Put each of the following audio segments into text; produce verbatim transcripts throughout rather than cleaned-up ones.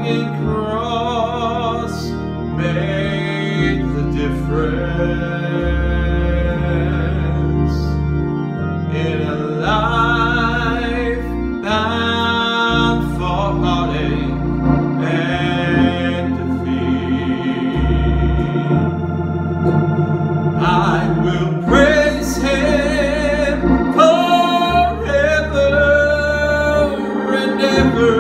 rugged cross made the difference in a life bound for heartache and defeat. I will praise Him forever and ever.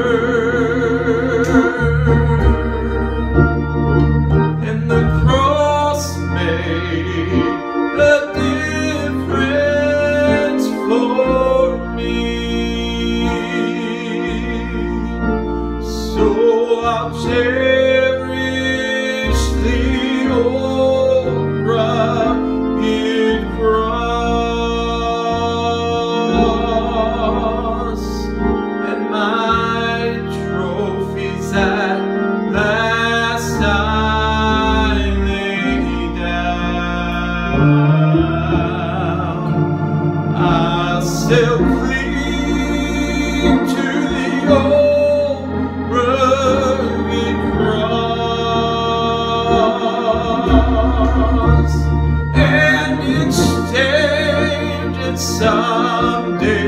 And the cross made the difference for me. So I'll cherish the old rugged cross, and my trophies at last I lay down. I'll still cling to the old rugged cross, and exchange it someday